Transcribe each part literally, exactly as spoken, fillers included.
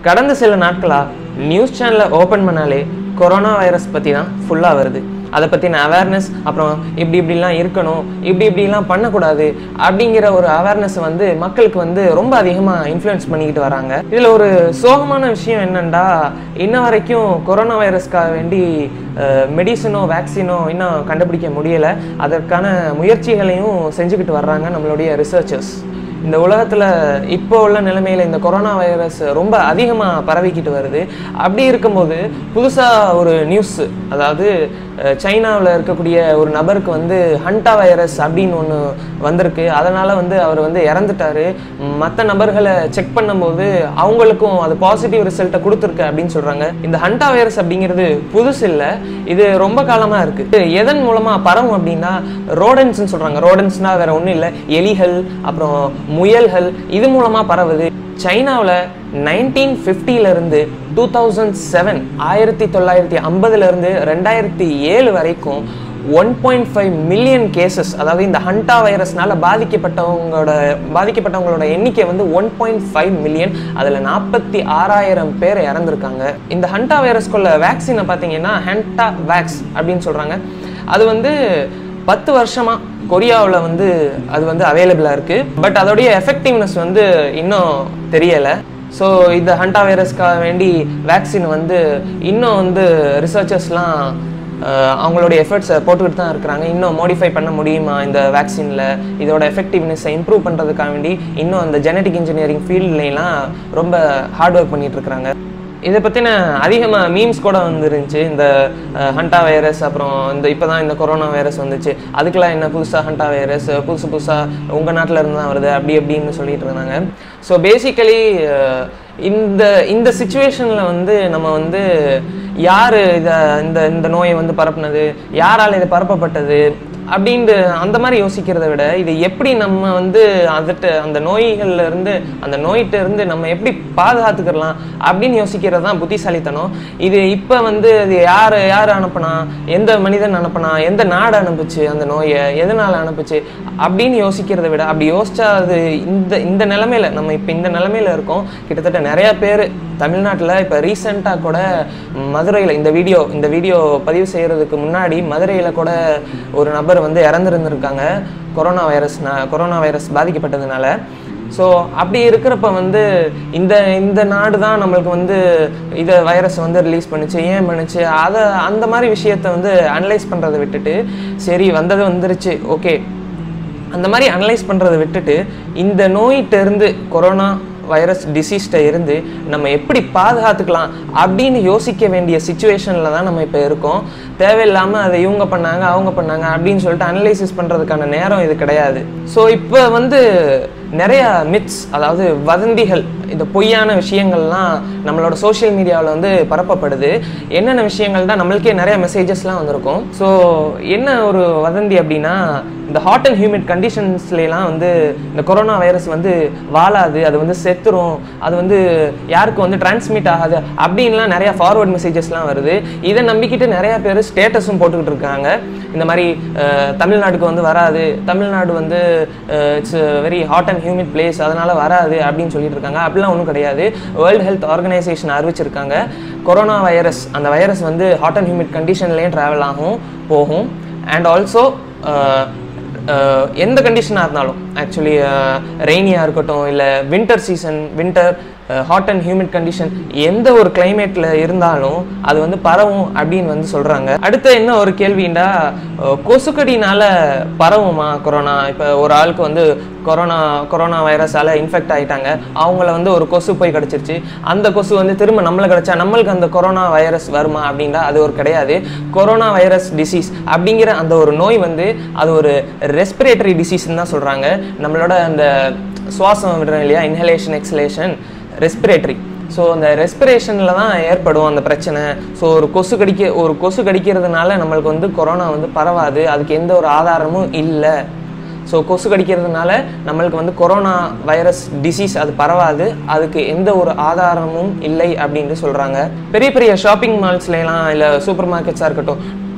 கடந்த சில நாட்களா நியூஸ் சேனலை ஓப்பன் பண்ணாலே கொரோனா வைரஸ் பற்றி தான் ஃபுல்லாக வருது. அதை பற்றின அவேர்னஸ், அப்புறம் இப்படி இப்படிலாம் இருக்கணும், இப்படி இப்படிலாம் பண்ணக்கூடாது அப்படிங்கிற ஒரு அவேர்னஸ் வந்து மக்களுக்கு வந்து ரொம்ப அதிகமாக இன்ஃப்ளூயன்ஸ் பண்ணிக்கிட்டு வராங்க. இதில் ஒரு சோகமான விஷயம் என்னென்னா, இன்ன வரைக்கும் கொரோனா வைரஸ்க்காக வேண்டி மெடிசனோ வேக்சினோ இன்னும் கண்டுபிடிக்க முடியலை. அதற்கான முயற்சிகளையும் செஞ்சுக்கிட்டு வர்றாங்க நம்மளுடைய ரிசர்ச்சர்ஸ். இந்த உலகத்தில் இப்போ உள்ள நிலைமையில் இந்த கொரோனா வைரஸ் ரொம்ப அதிகமாக பரவிக்கிட்டு வருது. அப்படி இருக்கும்போது புதுசாக ஒரு நியூஸ், அதாவது சைனாவில் இருக்கக்கூடிய ஒரு நபருக்கு வந்து ஹண்டா வைரஸ் அப்படின்னு ஒன்று வந்திருக்கு. அதனால் வந்து அவர் வந்து இறந்துட்டார். மற்ற நபர்களை செக் பண்ணும்போது அவங்களுக்கும் அது பாசிட்டிவ் ரிசல்ட்டை கொடுத்துருக்கு அப்படின்னு சொல்கிறாங்க. இந்த ஹண்டா வைரஸ் அப்படிங்கிறது புதுசு இல்லை, இது ரொம்ப காலமாக இருக்குது. எதன் மூலமாக பரவும் அப்படின்னா ரோடன்ஸ்ன்னு சொல்கிறாங்க. ரோடன்ஸ்னால் வேறு ஒன்றும் இல்லை, எலிகள் அப்புறம் முயல்கள், இது மூலமாக பரவுது. சைனாவில் நைன்டீன் ஃபிஃப்டியிலேருந்து டூ தௌசண்ட் செவன் ஆயிரத்தி தொள்ளாயிரத்தி ஐம்பதுலேருந்து ரெண்டாயிரத்தி ஏழு வரைக்கும் one point five million cases, அதாவது இந்த ஹண்டா வைரஸ்னால பாதிக்கப்பட்டவங்களோட பாதிக்கப்பட்டவங்களோட எண்ணிக்கை வந்து ஒன் பாயிண்ட் ஃபைவ் மில்லியன். அதில் நாற்பத்தி ஆறாயிரம் பேர் இறந்துருக்காங்க. இந்த ஹண்டா வைரஸ்குள்ள வேக்சினை பார்த்தீங்கன்னா ஹண்டா வேக்ஸ் அப்படின்னு சொல்கிறாங்க. அது வந்து பத்து வருஷமாக கொரியாவில் வந்து அது வந்து அவைலபிளாக இருக்குது. பட் அதோடைய எஃபெக்டிவ்னஸ் வந்து இன்னும் தெரியலை. ஸோ இந்த ஹண்டா வைரஸ்க்காக வேண்டி வேக்சின் வந்து இன்னும் வந்து ரிசர்ச்சர்ஸ்லாம் அவங்களுடைய எஃபர்ட்ஸை போட்டுக்கிட்டு தான் இருக்கிறாங்க. இன்னும் மாடிஃபை பண்ண முடியுமா இந்த வேக்சினில், இதோட எஃபெக்டிவ்னஸை இம்ப்ரூவ் பண்ணுறதுக்காக வேண்டி இன்னும் அந்த ஜெனட்டிக் இன்ஜினியரிங் ஃபீல்ட்லாம் ரொம்ப ஹார்ட் ஒர்க் பண்ணிகிட்டு இருக்கிறாங்க. இதை பற்றின அதிகமாக மீம்ஸ் கூட வந்துருந்துச்சு. இந்த ஹண்டா வைரஸ், அப்புறம் இந்த இப்போ தான் இந்த கொரோனா வைரஸ் வந்துச்சு, அதுக்கெலாம் என்ன புதுசாக ஹண்டா வைரஸ் புதுசு புதுசாக உங்கள் நாட்டில் இருந்து தான் வருது அப்படி அப்படின்னு சொல்லிட்டு இருந்தாங்க. ஸோ பேசிக்கலி இந்த இந்த சுச்சுவேஷனில் வந்து நம்ம வந்து யார் இதை இந்த இந்த நோயை வந்து பரப்புனது, யாரால் இது பரப்பப்பட்டது அப்படின்ட்டு அந்த மாதிரி யோசிக்கிறத விட இதை எப்படி நம்ம வந்து அதுட்டு அந்த நோய்கள்ல இருந்து அந்த நோயிட்ட இருந்து நம்ம எப்படி பாதுகாத்துக்கலாம் அப்படின்னு யோசிக்கிறது தான் புத்திசாலித்தனம். இது இப்போ வந்து அது யார் யார் அனுப்புனா, எந்த மனிதன் அனுப்புனா, எந்த நாடு அனுப்புச்சு, அந்த நோயை எதனால் அனுப்புச்சு அப்படின்னு யோசிக்கிறத விட, அப்படி யோசிச்சா அது இந்த இந்த நிலைமையில நம்ம இப்போ இந்த நிலைமையில இருக்கோம். கிட்டத்தட்ட நிறைய பேர் தமிழ்நாட்டில் இப்போ ரீசெண்டாக கூட மதுரையில் இந்த வீடியோ இந்த வீடியோ பதிவு செய்கிறதுக்கு முன்னாடி மதுரையில் கூட ஒரு நபர் வந்து இறந்துருந்துருக்காங்க கொரோனா வைரஸ்னா கொரோனா வைரஸ் பாதிக்கப்பட்டதுனால. ஸோ அப்படி இருக்கிறப்ப வந்து இந்த இந்த நாடு தான் நம்மளுக்கு வந்து இதை வைரஸ் வந்து ரிலீஸ் பண்ணுச்சு, ஏன் பண்ணுச்சு, அதை அந்த மாதிரி விஷயத்தை வந்து அனலைஸ் பண்ணுறதை விட்டுட்டு, சரி வந்தது வந்துருச்சு ஓகே அந்த மாதிரி அனலைஸ் பண்ணுறதை விட்டுட்டு இந்த நோயிட்டிருந்து கொரோனா வைரஸ் டிசீஸ்ட்டை இருந்து நம்ம எப்படி பாதுகாத்துக்கலாம் அப்படின்னு யோசிக்க வேண்டிய சுச்சுவேஷனில் தான் நம்ம இப்போ இருக்கோம். தேவையில்லாமல் அதை இவங்க பண்ணாங்க அவங்க பண்ணாங்க அப்படின்னு சொல்லிட்டு அனலைசிஸ் பண்ணுறதுக்கான நேரம் இது கிடையாது. ஸோ இப்போ வந்து நிறைய மித்ஸ், அதாவது வதந்திகள், இந்த பொய்யான விஷயங்கள்லாம் நம்மளோட சோஷியல் மீடியாவில் வந்து பரப்பப்படுது. என்னென்ன விஷயங்கள் தான் நம்மளுக்கே நிறைய மெசேஜஸ்லாம் வந்திருக்கும். ஸோ என்ன ஒரு வதந்தி அப்படின்னா, இந்த ஹாட் அண்ட் ஹியூமிட் கண்டிஷன்ஸ்லாம் வந்து இந்த கொரோனா வைரஸ் வந்து வாழாது, அது வந்து செத்துரும், அது வந்து யாருக்கும் வந்து டிரான்ஸ்மிட் ஆகாது அப்படின்லாம் நிறையா ஃபார்வர்ட் மெசேஜஸ்லாம் வருது. இதை நம்பிக்கிட்டு நிறையா பேர் ஸ்டேட்டஸும் போட்டுக்கிட்டு இருக்காங்க. இந்த மாதிரி தமிழ்நாட்டுக்கு வந்து வராது, தமிழ்நாடு வந்து it's very hot and humid place அதனால் வராது அப்படின்னு சொல்லிட்டு இருக்காங்க. அப்படிலாம் ஒன்றும் கிடையாது. வேர்ல்டு ஹெல்த் ஆர்கனைசேஷன் அறிவிச்சிருக்காங்க கொரோனா வைரஸ், அந்த வைரஸ் வந்து ஹாட் அண்ட் ஹியூமிட் கண்டிஷன்லேயும் ட்ராவல் ஆகும் போகும். அண்ட் ஆல்சோ எந்த கண்டிஷனாக இருந்தாலும், ஆக்சுவலி ரெய்னியாக இருக்கட்டும், இல்லை winter season, winter hot and humid condition, எந்த ஒரு கிளைமேட்டில் இருந்தாலும் அது வந்து பரவும் அப்படின்னு வந்து சொல்கிறாங்க. அடுத்த என்ன ஒரு கேள்விண்டா, கொசுக்கடினால் பரவுமா கொரோனா? இப்போ ஒரு ஆளுக்கு வந்து கொரோனா கொரோனா வைரஸால் இன்ஃபெக்ட் ஆகிட்டாங்க, அவங்கள வந்து ஒரு கொசு போய் கிடச்சிருச்சு, அந்த கொசு வந்து திரும்ப நம்மளை கிடச்சா நம்மளுக்கு அந்த கொரோனா வைரஸ் வருமா அப்படின்னா அது ஒரு கிடையாது. கொரோனா வைரஸ் டிசீஸ் அப்படிங்கிற அந்த ஒரு நோய் வந்து அது ஒரு ரெஸ்பிரேட்டரி டிசீஸ்ன்னு தான் சொல்கிறாங்க. நம்மளோட அந்த சுவாசம் விடுறோம் இல்லையா, இன்ஹலேஷன் எக்ஸலேஷன், ரெஸ்பிரேட்டரி. ஸோ அந்த ரெஸ்பிரேஷனில் தான் ஏற்படும் அந்த பிரச்சனை. ஸோ ஒரு கொசு கடிக்க ஒரு கொசு கடிக்கிறதுனால நம்மளுக்கு வந்து கொரோனா வந்து பரவாது, அதுக்கு எந்த ஒரு ஆதாரமும் இல்லை. ஸோ கொசு கடிக்கிறதுனால நம்மளுக்கு வந்து கொரோனா வைரஸ் டிசீஸ் அது பரவாது, அதுக்கு எந்த ஒரு ஆதாரமும் இல்லை அப்படின்ட்டு சொல்கிறாங்க. பெரிய பெரிய ஷாப்பிங் மால்ஸ்லாம் இல்லை சூப்பர் மார்க்கெட்ஸாக இருக்கட்டும்,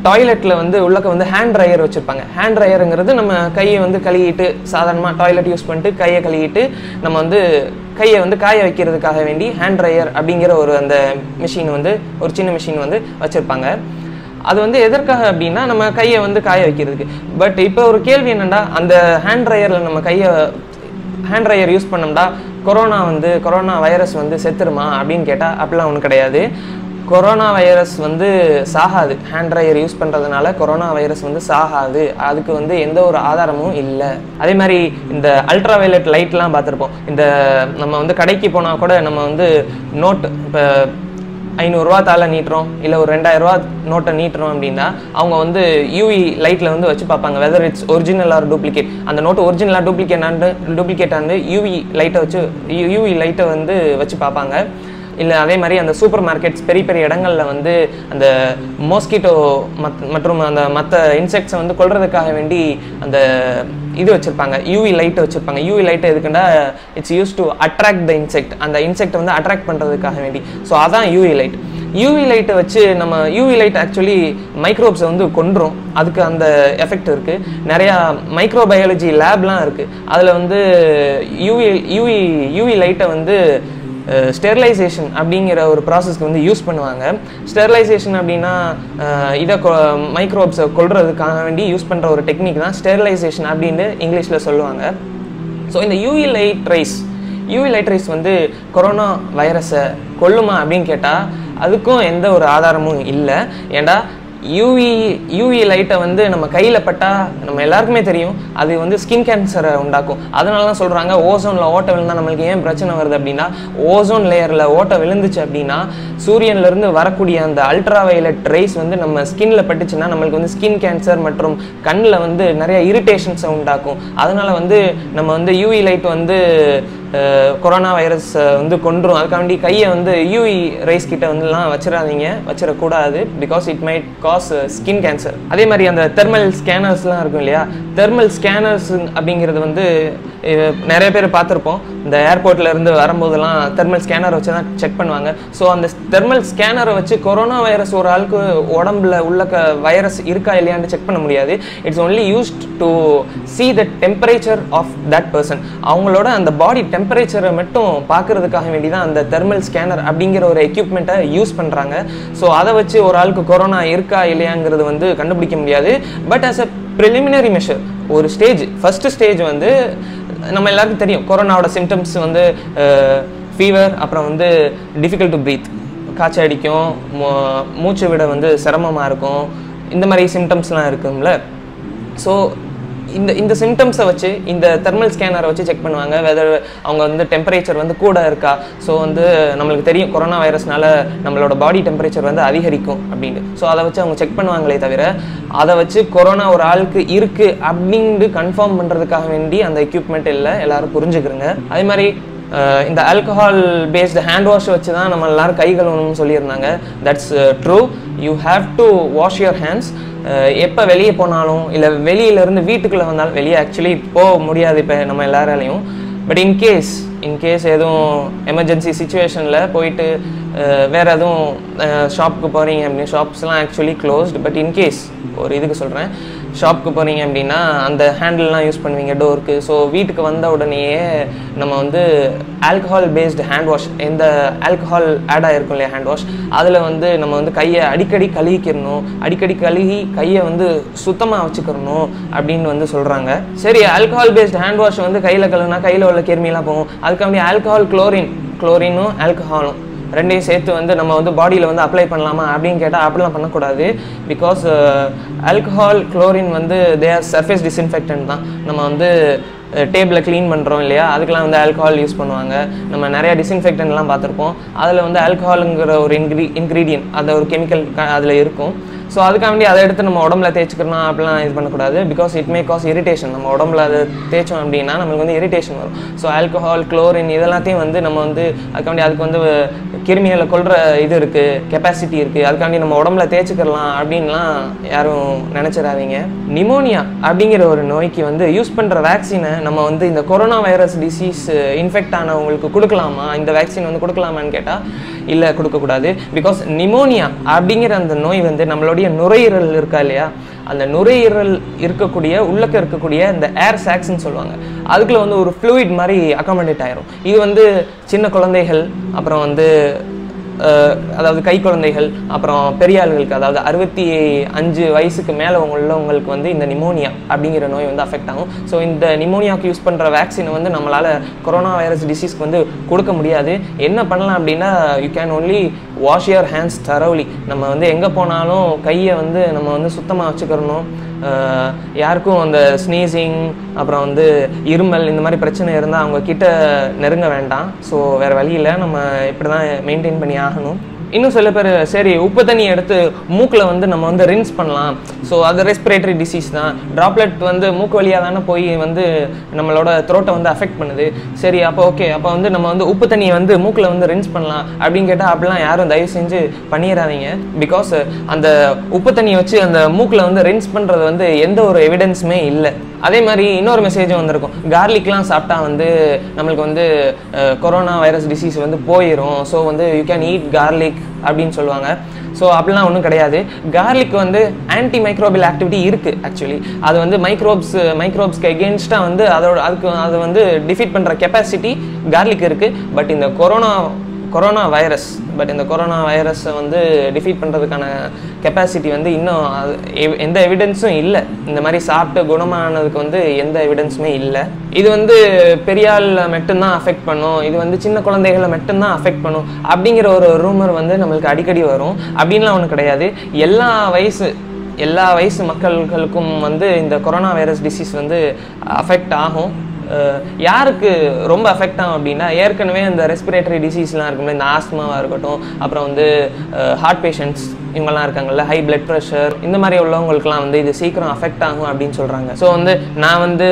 டாய்லெட்டில் வந்து உள்ளக்க வந்து ஹேண்ட் ட்ரையர் வச்சுருப்பாங்க. ஹேண்ட் ட்ரையருங்கிறது நம்ம கையை வந்து கழுவிட்டு சாதாரணமாக டாய்லெட் யூஸ் பண்ணிட்டு கையை கழுவிட்டு நம்ம வந்து கையை வந்து காய வைக்கிறதுக்காக வேண்டி ஹேண்ட் ட்ரையர் அப்படிங்கிற ஒரு அந்த மிஷின் வந்து ஒரு சின்ன மிஷின் வந்து வச்சுருப்பாங்க. அது வந்து எதற்காக அப்படின்னா நம்ம கையை வந்து காய வைக்கிறதுக்கு. பட் இப்போ ஒரு கேள்வி என்னென்னா, அந்த ஹேண்ட் ட்ரையரில் நம்ம கையை ஹேண்ட் ட்ரையர் யூஸ் பண்ணோம்னா கொரோனா வந்து கொரோனா வைரஸ் வந்து செத்துருமா அப்படின்னு கேட்டால் அப்படிலாம் ஒன்றும் கிடையாது. கொரோனா வைரஸ் வந்து சாகாது. ஹேண்ட் ட்ரையர் யூஸ் பண்ணுறதுனால கொரோனா வைரஸ் வந்து சாகாது. அதுக்கு வந்து எந்த ஒரு ஆதாரமும் இல்லை. அதே மாதிரி இந்த அல்ட்ரா வயலட் லைட்லாம் பார்த்துருப்போம். இந்த நம்ம வந்து கடைக்கு போனால் கூட நம்ம வந்து நோட் இப்போ ஐநூறுரூவா தாளை நீட்டுறோம் இல்லை ஒரு ரெண்டாயிரரூவா நோட்டை நீட்டுறோம் அப்படின்னா அவங்க வந்து யூவி லைட்டில் வந்து வச்சு பார்ப்பாங்க whether it's original or duplicate. அந்த நோட்டு ஒரிஜினலாக duplicate and duplicate and UV லைட்டை வச்சு யூவி லைட்டை வந்து வச்சு பார்ப்பாங்க. இல்லை அதே மாதிரி அந்த சூப்பர் மார்க்கெட்ஸ் பெரிய பெரிய இடங்களில் வந்து அந்த மோஸ்கிட்டோ மத் மற்றும் அந்த மற்ற இன்செக்ட்ஸை வந்து கொல்றதுக்காக வேண்டி அந்த இது வச்சுருப்பாங்க, யூவி லைட்டை வச்சுருப்பாங்க. யூவி லைட்டை எதுக்குன்னா it's use to attract the insect. அந்த இன்செக்ட் வந்து அட்ராக்ட் பண்ணுறதுக்காக வேண்டி. ஸோ அதான் யூவி லைட். யூவி லைட்டை வச்சு நம்ம யூவி லைட் ஆக்சுவலி மைக்ரோப்ஸை வந்து கொன்றும். அதுக்கு அந்த எஃபெக்ட் இருக்குது. நிறையா மைக்ரோபயாலஜி லேப்லாம் இருக்குது. அதில் வந்து யூவி யூவி யூவி லைட்டை வந்து ஸ்டெர்லைசேஷன் அப்படிங்கிற ஒரு ப்ராசஸ்க்கு வந்து யூஸ் பண்ணுவாங்க. ஸ்டெர்லைசேஷன் அப்படின்னா இதை மைக்ரோப்ஸை கொல்றதுக்காக வேண்டி யூஸ் பண்ணுற ஒரு டெக்னிக் தான் ஸ்டெர்லைசேஷன் அப்படின்னு இங்கிலீஷில் சொல்லுவாங்க. ஸோ இந்த UV light rays UV light rays வந்து கொரோனா வைரஸை கொல்லுமா அப்படின்னு கேட்டால் அதுக்கும் எந்த ஒரு ஆதாரமும் இல்லை. ஏண்டா யூவி யூவி லைட்டை வந்து நம்ம கையில் பட்டால் நம்ம எல்லாருக்குமே தெரியும் அது வந்து ஸ்கின் கேன்சரை உண்டாக்கும். அதனால தான் சொல்கிறாங்க ஓசோனில் ஓட்டை விழுந்தால் நம்மளுக்கு ஏன் பிரச்சனை வருது அப்படின்னா, ஓசோன் லேயரில் ஓட்டை விழுந்துச்சு அப்படின்னா சூரியன்லேருந்து வரக்கூடிய அந்த அல்ட்ரா வயலட் ரைஸ் வந்து நம்ம ஸ்கின்ல பட்டுச்சுன்னா நம்மளுக்கு வந்து ஸ்கின் கேன்சர் மற்றும் கண்ணில் வந்து நிறைய இரிட்டேஷன்ஸை உண்டாக்கும். அதனால வந்து நம்ம வந்து யூவி லைட் வந்து கொரோனா வைரஸ் வந்து கொன்றும். அதுக்காண்டி கையை வந்து யூவி ரைஸ் கிட்ட வந்துலாம் வச்சிடாதீங்க, வச்சிடக்கூடாது. Because it might cause skin cancer. அதே மாதிரி அந்த தெர்மல் ஸ்கேனர்ஸ்லாம் இருக்கும் இல்லையா, தெர்மல் ஸ்கேனர்ஸ் அப்படிங்கிறது வந்து நிறைய பேர் பார்த்துருப்போம். இந்த ஏர்போர்ட்ல இருந்து வரும்போதெல்லாம் தெர்மல் ஸ்கேனர் வச்சு தான் செக் பண்ணுவாங்க. ஸோ அந்த தெர்மல் ஸ்கேனரை வச்சு கொரோனா வைரஸ் ஒரு ஆளுக்கு உடம்புல உள்ள வைரஸ் இருக்கா இல்லையான்னு செக் பண்ண முடியாது. It's only used to see the temperature of that person. அவங்களோட அந்த பாடி டெம்பரேச்சரை மட்டும் பார்க்கறதுக்காக வேண்டி தான் அந்த தெர்மல் ஸ்கேனர் அப்படிங்கிற ஒரு எக்யூப்மெண்ட்டை யூஸ் பண்ணுறாங்க. ஸோ அதை வச்சு ஒரு ஆளுக்கு கொரோனா இருக்கா இல்லையாங்கிறது வந்து கண்டுபிடிக்க முடியாது. But as a preliminary measure, ஒரு ஸ்டேஜ் ஃபர்ஸ்ட் ஸ்டேஜ் வந்து நம்ம எல்லாருக்கும் தெரியும் கொரோனாவோட சிம்டம்ஸ் வந்து ஃபீவர், அப்புறம் வந்து டிஃபிகல்ட் டு ப்ரீத், காய்ச்சல் அடிக்கும், மூச்சு விட வந்து சிரமமாக இருக்கும், இந்த மாதிரி சிம்டம்ஸ்லாம் இருக்கும்ல. ஸோ இந்த இந்த சிம்டம்ஸை வச்சு இந்த தெர்மல் ஸ்கேனரை வச்சு செக் பண்ணுவாங்க வெதர் அவங்க வந்து டெம்பரேச்சர் வந்து கூட இருக்கா. ஸோ வந்து நம்மளுக்கு தெரியும் கொரோனா வைரஸ்னால நம்மளோட பாடி டெம்பரேச்சர் வந்து அதிகரிக்கும் அப்படின்னு. ஸோ அதை வச்சு அவங்க செக் பண்ணுவாங்களே தவிர அதை வச்சு கொரோனா ஒரு ஆளுக்கு இருக்குது அப்படின்ட்டு கன்ஃபார்ம் பண்ணுறதுக்காக வேண்டி அந்த எக்யூப்மெண்ட் இல்லை. எல்லாரும் புரிஞ்சுக்கிறங்க. அதே மாதிரி இந்த ஆல்கஹால் பேஸ்டு ஹேண்ட் வாஷ் வச்சு தான் நம்ம எல்லாரும் கை கழுவணும்னு சொல்லியிருந்தாங்க. That's true. You have to wash your hands. எப்போ வெளியே போனாலும் இல்லை வெளியிலேருந்து வீட்டுக்குள்ளே வந்தாலும், வெளியே ஆக்சுவலி போக முடியாது இப்போ நம்ம எல்லாராலையும். பட் இன்கேஸ் இன்கேஸ் எதுவும் எமர்ஜென்சி சுச்சுவேஷனில் போயிட்டு வேறு எதுவும் ஷாப்புக்கு போகிறீங்க அப்படின்னு, ஷாப்ஸ்லாம் ஆக்சுவலி க்ளோஸ்டு. பட் இன்கேஸ் ஒரு இதுக்கு சொல்கிறேன், ஷாப்புக்கு போகிறீங்க அப்படின்னா அந்த ஹேண்டில்லாம் யூஸ் பண்ணுவீங்க டோருக்கு. ஸோ வீட்டுக்கு வந்த உடனேயே நம்ம வந்து ஆல்கஹால் பேஸ்டு ஹேண்ட் வாஷ், எந்த ஆல்கஹால் ஆட் ஆகிருக்கும் இல்லையா ஹேண்ட் வாஷ், அதில் வந்து நம்ம வந்து கையை அடிக்கடி கழுவிக்கிறணும், அடிக்கடி கழுவி கையை வந்து சுத்தமாக வச்சுக்கிறணும் அப்படின்னு வந்து சொல்கிறாங்க. சரி, ஆல்கஹால் பேஸ்டு ஹேண்ட் வாஷ் வந்து கையில் கழுவுனா கையில் உள்ள கிருமியெல்லாம் போகும். அதுக்காண்டி ஆல்கஹால் குளோரின் குளோரினும் ஆல்கஹாலும் ரெண்டையும் சேர்த்து வந்து நம்ம வந்து பாடியில் வந்து அப்ளை பண்ணலாமா அப்படின்னு கேட்டால் அப்படிலாம் பண்ணக்கூடாது. பிகாஸ் ஆல்கஹால் குளோரின் வந்து தே ஆர் சர்ஃபேஸ் டிஸ்இன்ஃபெக்டன்ட் தான். நம்ம வந்து டேபிளை க்ளீன் பண்ணுறோம் இல்லையா, அதுக்கெலாம் வந்து ஆல்கஹால் யூஸ் பண்ணுவாங்க. நம்ம நிறையா டிஸ்இன்ஃபெக்டன்ட்லாம் பார்த்துருப்போம். அதில் வந்து ஆல்கஹாலுங்கிற ஒரு இன்க்ரீ இன்க்ரீடியன்ட் அந்த ஒரு கெமிக்கல் அதில் இருக்கும். ஸோ அதுக்காண்டி அதை எடுத்து நம்ம உடம்புல தேய்ச்சிக்கணும் அப்படிலாம் இது பண்ணக்கூடாது. Because it may cause irritation. நம்ம உடம்புல அதை தேய்ச்சோம் அப்படின்னா நம்மளுக்கு வந்து இரிட்டேஷன் வரும். ஸோ ஆல்கஹால் குளோரின் இதெல்லாத்தையும் வந்து நம்ம வந்து அதுக்காண்டி அதுக்கு வந்து கிருமிகளை கொல்ற இது இருக்குது, கெப்பாசிட்டி இருக்குது, அதுக்காண்டி நம்ம உடம்புல தேய்ச்சிக்கலாம் அப்படின்லாம் யாரும் நினச்சிடாதீங்க. நிமோனியா அப்படிங்கிற ஒரு நோய்க்கு வந்து யூஸ் பண்ணுற வேக்சினை நம்ம வந்து இந்த கொரோனா வைரஸ் டிசீஸ் இன்ஃபெக்ட் ஆனவங்களுக்கு கொடுக்கலாமா, இந்த வேக்சின் வந்து கொடுக்கலாமான்னு கேட்டால் இல்லை, கொடுக்கக்கூடாது. பிகாஸ் நிமோனியா அப்படிங்கிற அந்த நோய் வந்து நம்மளோட நம்மளுடைய நுரையீரல் இருக்கா இல்லையா, அந்த நுரையீரல் இருக்கக்கூடிய உள்ளக்க இருக்கக்கூடிய இந்த ஏர் சாக்ஸ்ன்னு சொல்லுவாங்க, அதுக்குள்ள வந்து ஒரு ஃப்ளூயிட் மாதிரி அக்காமடேட் ஆயிரும். இது வந்து சின்ன குழந்தைகள், அப்புறம் வந்து அதாவது கை குழந்தைகள், அப்புறம் பெரிய ஆளுகளுக்கு, அதாவது அறுபத்தி அஞ்சு வயசுக்கு மேலே உள்ளவங்களுக்கு வந்து இந்த நிமோனியா அப்படிங்கிற நோய் வந்து அஃபெக்ட் ஆகும். ஸோ இந்த நிமோனியாவுக்கு யூஸ் பண்ணுற வேக்சினை வந்து நம்மளால் கொரோனா வைரஸ் டிசீஸ்க்கு வந்து கொடுக்க முடியாது. என்ன பண்ணலாம் அப்படின்னா, you can only wash your hands thoroughly. நம்ம வந்து எங்கே போனாலும் கையை வந்து நம்ம வந்து சுத்தமாக வச்சுக்கிறணும். யாருக்கும் அந்த ஸ்னீசிங், அப்புறம் வந்து இருமல், இந்த மாதிரி பிரச்சனை இருந்தால் அவங்க கிட்ட நெருங்க வேண்டாம். ஸோ வேறு வழியில் நம்ம இப்படி தான் மெயின்டைன் பண்ணி ஆகணும். இன்னும் சில பேர் சரி உப்பு தண்ணி எடுத்து மூக்கில் வந்து நம்ம வந்து ரின்ஸ் பண்ணலாம், ஸோ அது ரெஸ்பிரேட்டரி டிசீஸ் தான், ட்ராப்லெட் வந்து மூக்கு வழியாக தானே போய் வந்து நம்மளோட த்ரோட்டை வந்து அஃபெக்ட் பண்ணுது. சரி அப்போ ஓகே, அப்போ வந்து நம்ம வந்து உப்பு தண்ணியை வந்து மூக்கில் வந்து ரின்ஸ் பண்ணலாம் அப்படின்னு கேட்டால் அப்படிலாம் யாரும் தயவு செஞ்சு பண்ணிடாதீங்க. பிகாஸ் அந்த உப்பு தண்ணியை வச்சு அந்த மூக்கில் வந்து ரின்ஸ் பண்ணுறது வந்து எந்த ஒரு எவிடன்ஸுமே இல்லை. அதே மாதிரி இன்னொரு மெசேஜும் வந்திருக்கும், கார்லிக்லாம் சாப்பிட்டா வந்து நம்மளுக்கு வந்து கொரோனா வைரஸ் டிசீஸ் வந்து போயிடும், ஸோ வந்து யூ கேன் ஈட் கார்லிக் அப்படின்னு சொல்லுவாங்க. ஸோ அப்படிலாம் ஒன்றும் கிடையாது. கார்லிக் வந்து ஆன்டி மைக்ரோபியல் ஆக்டிவிட்டி இருக்குது. ஆக்சுவலி அது வந்து மைக்ரோப்ஸ் மைக்ரோப்ஸ்க்கு எகென்ஸ்டாக வந்து அதோட அதுக்கு அதை வந்து டிஃபீட் பண்ணுற கெப்பாசிட்டி கார்லிக் இருக்குது. பட் இந்த கொரோனா கொரோனா வைரஸ் பட் இந்த கொரோனா வைரஸை வந்து டிஃபீட் பண்ணுறதுக்கான கெப்பாசிட்டி வந்து இன்னும் எந்த எவிடன்ஸும் இல்லை. இந்த மாதிரி சாப்பிட்டு குணமானதுக்கு வந்து எந்த எவிடன்ஸுமே இல்லை. இது வந்து பெரியாளில் மட்டும்தான் அஃபெக்ட் பண்ணும், இது வந்து சின்ன குழந்தைகளை மட்டும்தான் அஃபெக்ட் பண்ணும் அப்படிங்கிற ஒரு ரூமர் வந்து நம்மளுக்கு அடிக்கடி வரும். அப்படின்லாம் ஒன்றும் கிடையாது. எல்லா வயசு எல்லா வயசு மக்களுக்கும் வந்து இந்த கொரோனா வைரஸ் டிசீஸ் வந்து அஃபெக்ட் ஆகும். யாருக்கு ரொம்ப அஃபெக்ட் ஆகும் அப்படின்னா, ஏற்கனவே இந்த ரெஸ்பிரேட்டரி டிசீஸ்லாம் இருக்கும்ல, இந்த ஆஸ்மாவாக இருக்கட்டும், அப்புறம் வந்து ஹார்ட் பேஷண்ட்ஸ் இவங்கெல்லாம் இருக்காங்கல்ல, ஹை பிளட் ப்ரெஷர், இந்த மாதிரி உள்ளவங்களுக்குலாம் வந்து இது சீக்கிரம் அஃபெக்ட் ஆகும் அப்படின்னு சொல்கிறாங்க. ஸோ வந்து நான் வந்து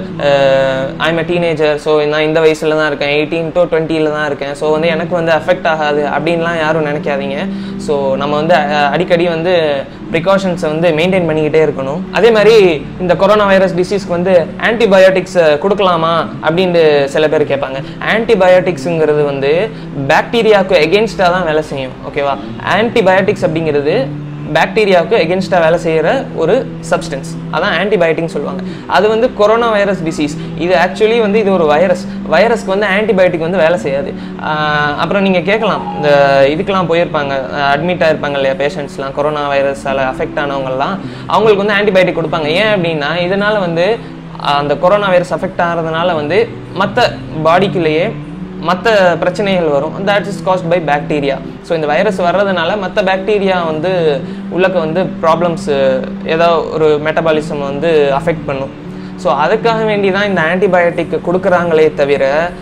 ஐம் எ டீனேஜர், ஸோ நான் இந்த வயசில் தான் இருக்கேன், எயிட்டீன் டு டுவெண்ட்டியில் தான் இருக்கேன், ஸோ வந்து எனக்கு வந்து அஃபெக்ட் ஆகாது அப்படின்லாம் யாரும் நினைக்காதீங்க. ஸோ நம்ம வந்து அடிக்கடி வந்து ப்ரிகாஷன்ஸை வந்து மெயின்டைன் பண்ணிக்கிட்டே இருக்கணும். அதே மாதிரி இந்த கொரோனா வைரஸ் டிசீஸ்க்கு வந்து ஆன்டிபயோட்டிக்ஸ் கொடுக்கலாமா அப்படின்னு சில பேர் கேட்பாங்க. ஆன்டிபயோட்டிக்ஸுங்கிறது வந்து பாக்டீரியாவுக்கு எகென்ஸ்டாக தான் வேலை செய்யும். ஓகேவா? ஆன்டிபயோட்டிக்ஸ் அப்படிங்கிறது பாக்டீரியாவுக்கு எகென்ஸ்டாக வேலை செய்கிற ஒரு சப்ஸ்டன்ஸ், அதான் ஆன்டிபயோட்டிக்னு சொல்லுவாங்க. அது வந்து கொரோனா வைரஸ் டிசீஸ். இது ஆக்சுவலி வந்து இது ஒரு வைரஸ். வைரஸ்க்கு வந்து ஆன்டிபயோட்டிக் வந்து வேலை செய்யாது. அப்புறம் நீங்கள் கேட்கலாம், இந்த இதுக்கெலாம் போயிருப்பாங்க, அட்மிட் ஆகிருப்பாங்க இல்லையா பேஷண்ட்ஸ்லாம், கொரோனா வைரஸால் அஃபெக்ட் ஆனவங்கலாம், அவங்களுக்கு வந்து ஆன்டிபயோட்டிக் கொடுப்பாங்க. ஏன் அப்படின்னா, இதனால் வந்து அந்த கொரோனா வைரஸ் அஃபெக்ட் ஆகிறதுனால வந்து மற்ற பாடிக்குள்ளேயே மற்ற பிரச்சனைகள் வரும். That is caused by bacteria. So இந்த வைரஸ் வர்றதுனால மற்ற பாக்டீரியா வந்து உள்ளக்க வந்து ப்ராப்ளம்ஸ், ஏதோ ஒரு மெட்டபாலிசம் வந்து அஃபெக்ட் பண்ணும். ஸோ அதுக்காக வேண்டி தான் இந்த ஆன்டிபயோட்டிக் கொடுக்குறாங்களே தவிர,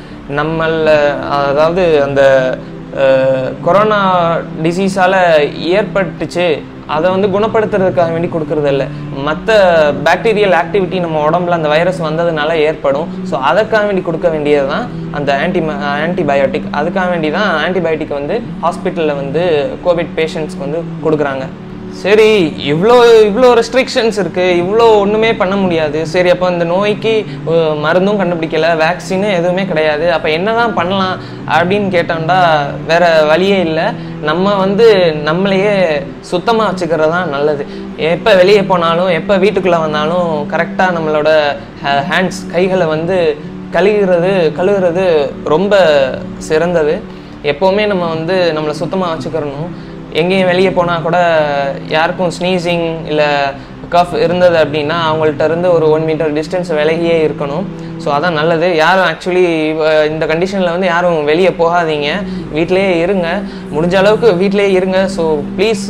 நம்மள அதாவது அந்த கொரோனா டிசீஸால் ஏற்பட்டுச்சு அதை வந்து குணப்படுத்துறதுக்காக வேண்டி கொடுக்கறது இல்லை. மற்ற பாக்டீரியல் ஆக்டிவிட்டி நம்ம உடம்புல அந்த வைரஸ் வந்ததுனால ஏற்படும். ஸோ அதுக்காக வேண்டி கொடுக்க வேண்டியது தான் அந்த ஆன்டி ஆன்டிபயோட்டிக். அதுக்காக வேண்டி தான் ஆன்டிபயோட்டிக் வந்து ஹாஸ்பிட்டலில் வந்து கோவிட் பேஷண்ட்ஸ்க்கு வந்து கொடுக்குறாங்க. சரி, இவ்வளோ இவ்வளோ ரெஸ்ட்ரிக்ஷன்ஸ் இருக்குது, இவ்வளோ ஒன்றுமே பண்ண முடியாது. சரி, அப்போ இந்த நோய்க்கு மருந்தும் கண்டுபிடிக்கலை, வேக்சினும் எதுவுமே கிடையாது, அப்போ என்ன தான் பண்ணலாம் அப்படின்னு கேட்டோம்னா வேறு வழியே இல்லை. நம்ம வந்து நம்மளையே சுத்தமாக வச்சுக்கிறது தான் நல்லது. எப்போ வெளியே போனாலும், எப்போ வீட்டுக்குள்ளே வந்தாலும் கரெக்டாக நம்மளோட ஹேண்ட்ஸ் கைகளை வந்து கழுவுறது கழுவுறது ரொம்ப சிறந்தது. எப்போவுமே நம்ம வந்து நம்மளை சுத்தமாக வச்சுக்கிறணும். எங்கேயும் வெளியே போனால் கூட யாருக்கும் ஸ்னீசிங் இல்லை கஃப் இருந்தது அப்படின்னா அவங்கள்ட்ட இருந்து ஒரு ஒன் மீட்டர் டிஸ்டன்ஸ் விலகியே இருக்கணும். ஸோ அதான் நல்லது. யாரும் ஆக்சுவலி இந்த கண்டிஷனில் வந்து யாரும் வெளியே போகாதீங்க, வீட்டிலேயே இருங்க, முடிஞ்ச அளவுக்கு வீட்டிலேயே இருங்க. ஸோ ப்ளீஸ்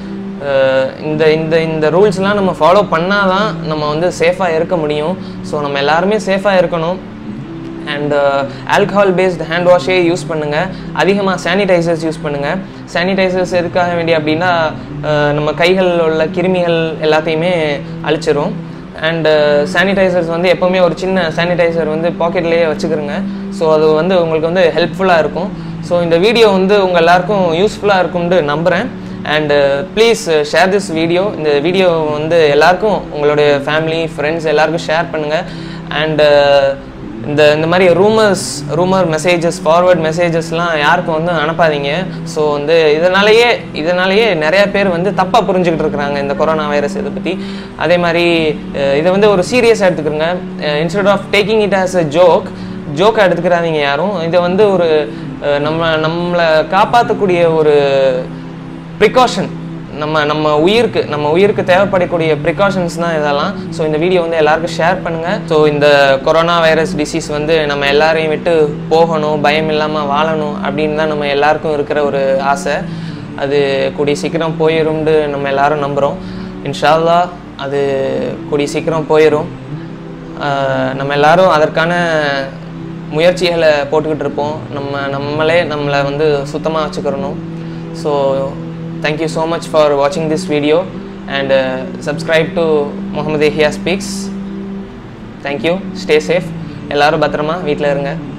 இந்த இந்த இந்த ரூல்ஸ்லாம் நம்ம ஃபாலோ பண்ணால் தான் நம்ம வந்து சேஃபாக இருக்க முடியும். ஸோ நம்ம எல்லாருமே சேஃபாக இருக்கணும். அண்ட் ஆல்கஹால் பேஸ்டு ஹேண்ட் வாஷே யூஸ் பண்ணுங்கள், அதிகமாக சானிடைசர்ஸ் யூஸ் பண்ணுங்கள். சானிடைசர்ஸ் எதுக்காக வேண்டிய அப்படின்னா நம்ம கைகளில் உள்ள கிருமிகள் எல்லாத்தையுமே அழிச்சிரும். அண்டு சானிடைசர்ஸ் வந்து எப்போவுமே ஒரு சின்ன சானிடைசர் வந்து பாக்கெட்லேயே வச்சுக்கிறோங்க. ஸோ அது வந்து உங்களுக்கு வந்து ஹெல்ப்ஃபுல்லாக இருக்கும். ஸோ இந்த வீடியோ வந்து உங்கள் எல்லாருக்கும் யூஸ்ஃபுல்லாக இருக்கும்னு நம்புகிறேன். And please share this video. இந்த வீடியோ வந்து எல்லாருக்கும், உங்களுடைய ஃபேமிலி ஃப்ரெண்ட்ஸ் எல்லாருக்கும் ஷேர் பண்ணுங்கள். அண்டு இந்த இந்த மாதிரி ரூமர்ஸ் ரூமர் மெசேஜஸ் ஃபார்வர்ட் மெசேஜஸ்லாம் யாருக்கும் வந்து அனுப்பாதீங்க. ஸோ வந்து இதனாலேயே இதனாலேயே நிறைய பேர் வந்து தப்பாக புரிஞ்சுக்கிட்டு இருக்கிறாங்க இந்த கொரோனா வைரஸ் இதை பற்றி. அதே மாதிரி இதை வந்து ஒரு சீரியஸாக எடுத்துக்கிறோங்க. Instead of taking it as a joke ஜோக்காக எடுத்துக்கிறாதீங்க யாரும். இதை வந்து ஒரு நம்ம நம்மளை காப்பாற்றக்கூடிய ஒரு ப்ரிகாஷன், நம்ம நம்ம உயிருக்கு நம்ம உயிருக்கு தேவைப்படக்கூடிய ப்ரிகாஷன்ஸ் தான் இதெல்லாம். ஸோ இந்த வீடியோ வந்து எல்லாருக்கும் ஷேர் பண்ணுங்கள். ஸோ இந்த கொரோனா வைரஸ் டிசீஸ் வந்து நம்ம எல்லாரையும் விட்டு போகணும், பயம் இல்லாமல் வாழணும் அப்படின்னு தான் நம்ம எல்லாருக்கும் இருக்கிற ஒரு ஆசை. அது கூடிய சீக்கிரம் போயிடும்னு நம்ம எல்லாரும் நம்புகிறோம். இன்ஷா அல்லாஹ் அது கூடிய சீக்கிரம் போயிடும். நம்ம எல்லாரும் அதற்கான முயற்சிகளை போட்டுக்கிட்டு இருப்போம். நம்ம நம்மளே நம்மளை வந்து சுத்தமாக வச்சுக்கிறணும். So thank you so much for watching this video and uh, subscribe to Muhammad Yahya Speaks. Thank you. Stay safe. எல்லாரும் பத்திரமா வீட்டில் இருங்க.